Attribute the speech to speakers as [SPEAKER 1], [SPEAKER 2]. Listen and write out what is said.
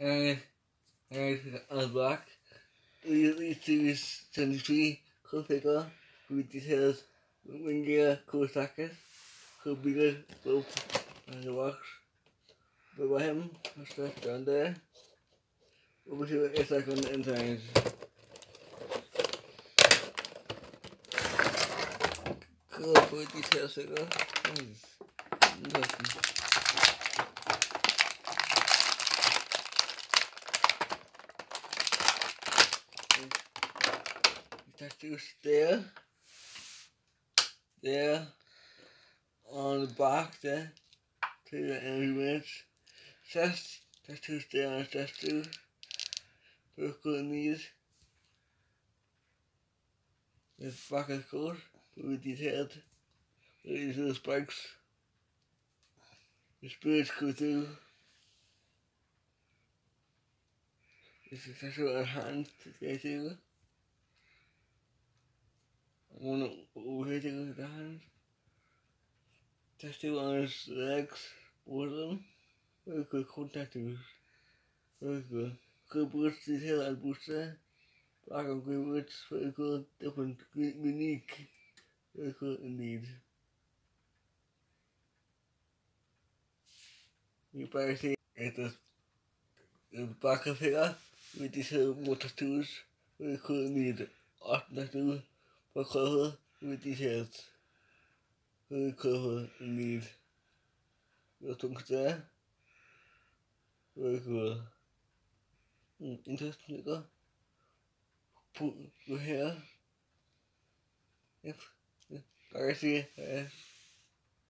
[SPEAKER 1] and and unlock the series 73 cool figure with details Wingia cool sockets, cool bigger rope and the works. But him, what's that down there? Over here it's like on the inside. Cool for details figure. Nothing. Tattoos there, on the back there, to the image. Chest, tattoos there on the chest too. Vertical knees. The back of the coat, really detailed. These little spikes. The spirits go through. This is a tattoo on the hand to get through. One over here to the hand. Tattoo on his legs, both of them. Very good, cool tattoos. Very good. Good boots, detail and boots there. Black and grey boots, very good, different, unique. Very good indeed. You better see it is the back of here with these more tattoos. Very cool indeed. Art tattoo for cover with details. Very clever indeed. Your tongues there. Very cool. Interesting nigga. Put your hair. Yep. Yep. I see it.